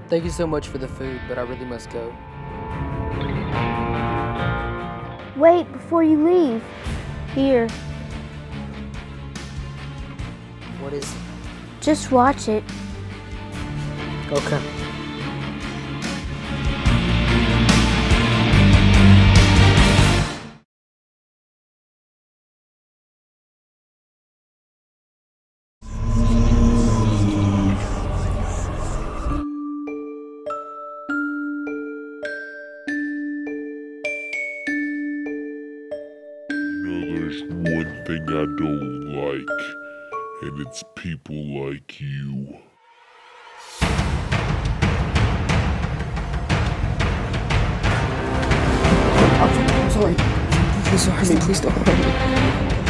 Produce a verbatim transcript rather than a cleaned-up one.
Thank you so much for the food, but I really must go. Wait before you leave. Here. What is it? Just watch it. Okay. There's one thing I don't like, and it's people like you. I'm sorry. Please don't hurt me. Please don't hurt me.